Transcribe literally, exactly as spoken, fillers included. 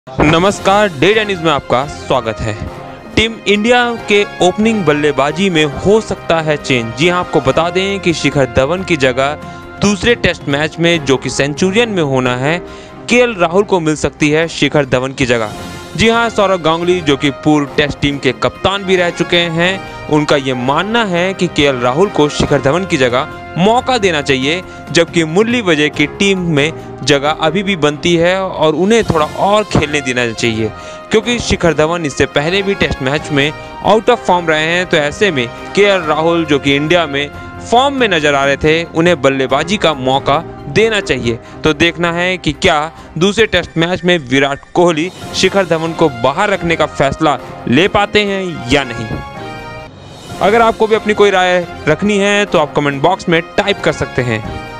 नमस्कार, day tennis में आपका स्वागत है। टीम इंडिया के ओपनिंग बल्लेबाजी में हो सकता है चेंज। जी हां, आपको बता दें कि शिखर धवन की जगह दूसरे टेस्ट मैच में जो कि सेंचुरियन में होना है, के राहुल को मिल सकती है शिखर धवन की जगह। जी हां, सौरव गांगुली जो कि पूर्व टेस्ट टीम के कप्तान भी रह चुके हैं, उनका ये मानना है कि के राहुल को शिखर धवन की जगह मौका देना चाहिए, जबकि मुरली विजय की टीम में जगह अभी भी बनती है और उन्हें थोड़ा और खेलने देना चाहिए, क्योंकि शिखर धवन इससे पहले भी टेस्ट मैच में आउट ऑफ फॉर्म रहे हैं। तो ऐसे में के राहुल जो कि इंडिया में फॉर्म में नजर आ रहे थे, उन्हें बल्लेबाजी का मौका देना चाहिए। तो देखना है कि क्या दूसरे टेस्ट मैच में विराट कोहली शिखर धवन को बाहर रखने का फैसला ले पाते हैं या नहीं। अगर आपको भी अपनी कोई राय रखनी है तो आप कमेंट बॉक्स में टाइप कर सकते हैं।